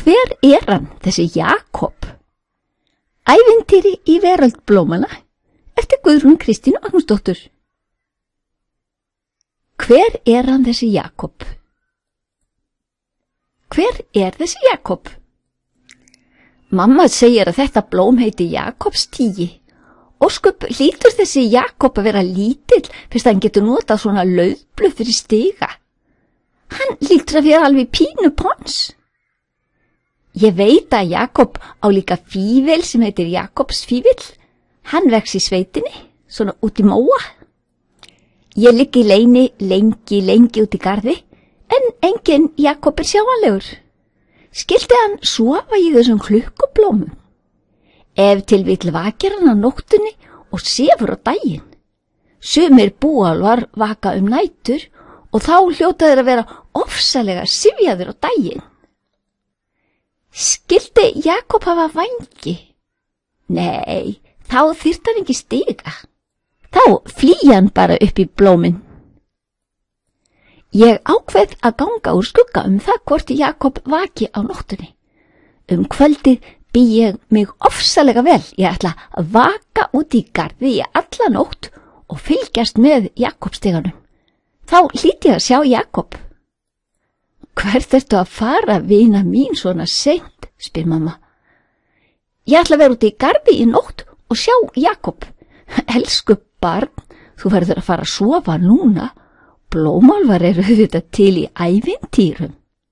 Hver hann, þessi Jakob? Ævintýri í veröld blómanna eftir Guðrún Kristínu Magnúsdóttur. Hver hann, þessi Jakob? Hver þessi Jakob? Mamma segir að þetta blóm heiti Jakobstígi. Ósköp hlýtur þessi Jakob að vera lítill fyrst hann getur notað svona laufblöð fyrir stiga. Hann hlýtur að vera alveg pínu pons. Ég veit að Jakob á líka fífil sem heitir Jakobsfífil. Hann vex í sveitinni, svona út í móa. Ég ligg í leini lengi út í garði, en enginn Jakob sjáanlegur. Skyldi hann sofa í þessum klukkublómum? Ef til vill vakir hann á nóttunni og sefur á daginn. Sumir búálfar vaka nætur og þá hljóta þeir að vera ofsalega syfjaðir á daginn. Skyldi Jakob hafa vængi? Nei, þá þyrfti hann ekki stiga. Þá flýja hann bara upp í blómin. Ég ákveð að ganga úr skugga það hvort Jakob vaki á nóttunni. Kvöldið bý ég mig ofsalega vel. Ég ætla að vaka út í garði í alla nótt og fylgjast með Jakobstiganum. Þá hlýt ég að sjá Jakob. Hvert ertu að fara, vina mín, svona seint, spyr mamma. Ég ætla að vera út í garði í nótt og sjá Jakob. Elsku barn, þú verður að fara að sofa núna. Blómálfar eru þetta til í ævintýrum.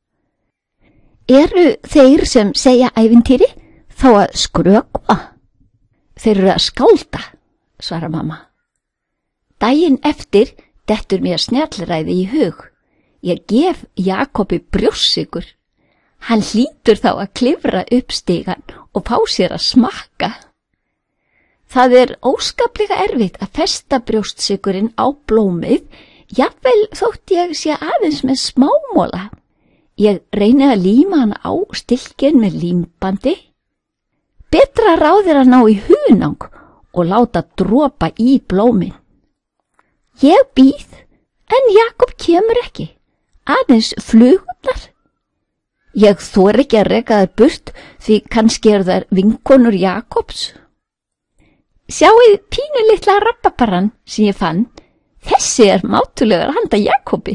Eru þeir sem segja ævintýri þá að skrökva? Þeir eru að skálda, svarar mamma. Daginn eftir dettur mér snjallræði í hug. Ég gef Jakobi brjóstsykur. Hann hlýtur þá að klifra upp stigann og fá sér að smakka. Það er óskaplega erfitt að festa brjóstsykurinn á blómið, jafnvel þótt ég sé aðeins með smámóla. Ég reyni að líma hann á stilkinn með límbandi. Betra ráð að ná í hunang og láta dropa í blómin. Ég bíð, en Jakob kemur ekki, aðeins flugurnar. Ég þori ekki að reka þær burt því kannski þær vinkonur Jakobs. Sjáið pínu litla rababarann sem ég fann. Þessi mátulegur handa Jakobi.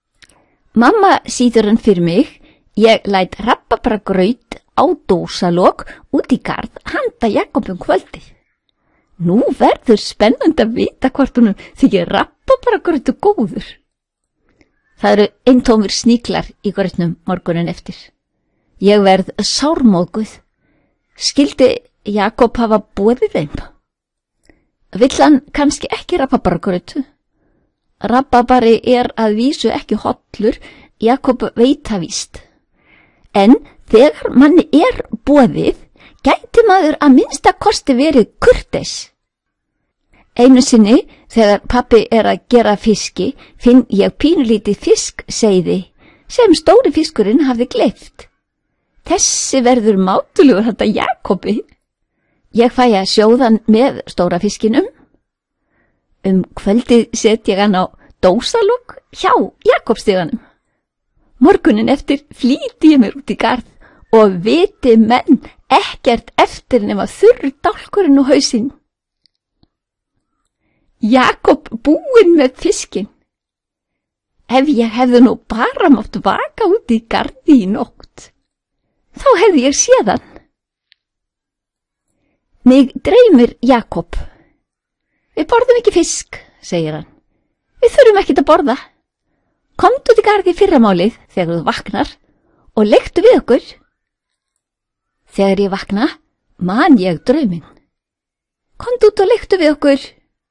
Mamma sýður hann fyrir mig. Ég læt rababaragraut á dósalok út í garð handa Jakobi kvöldið. Nú verður spennandi að vita hvort honum þykir rababaragrautu góður. Það eru eintómir sníklar í grautnum morgunin eftir. Ég verð sármóðguð. Skyldi Jakob hafa boðið þeim? Vill hann kannski ekki rababaragrautu? Rababari að vísu ekki hollur, Jakob veit það víst. En þegar manni boðið, gæti maður að minnsta kosti verið kurteis. Einu sinni, þegar pabbi að gera fiski, finn ég pínulítið fiskseiði, sem stóri fiskurinn hafði gleypt. Þessi verður mátulegur handa Jakobi. Ég fæ að sjóða hann með stóra fiskinum. Kvöldið set ég hann á dósalok hjá Jakobstiganum. Morgunin eftir flýti ég mér út í garð og viti menn ekkert eftir nema þurr dálkurinn og hausinn. Jakob búinn með fiskinn. Ef ég hefði nú bara mátt vaka út í garði í nótt, þá hefði ég séð hann. Mig dreymir Jakob. Við borðum ekki fisk, segir hann. Við þurfum ekkert að borða. Komdu út í garði í fyrramálið þegar þú vaknar og leiktu við okkur. Þegar ég vakna, man ég drauminn. Komdu út og leiktu við okkur.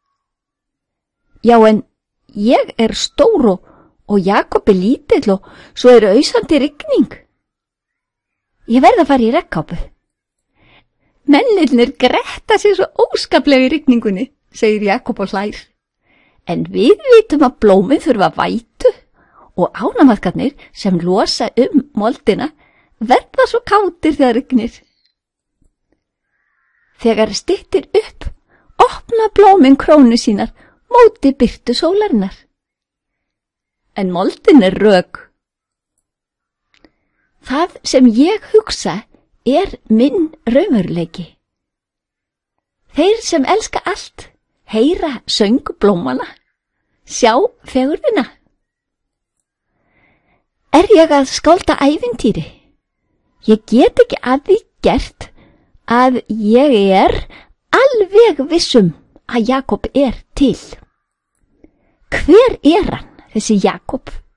Já, en ég stór og Jakob lítill og svo ausandi rigning. Ég verð að fara í regnkápu. Mennirnir gretta sig svo óskaplega í rigningunni, segir Jakob og hlær. En við vitum að blómin þurfa vætu og ánamaðkarnir sem losa moldina verða svo kátir þegar rignir. Þegar styttir upp, opna blómin krónu sínar móti birtu sólarinnar. En moldin rök. Það sem ég hugsa minn raunveruleiki. Þeir sem elska allt, heyra söng blómana, sjá fegurðina. Ég að skálda ævintýri? Ég get ekki að því gert að ég alveg vissum að Jakob til. Hver hann, þessi Jakob?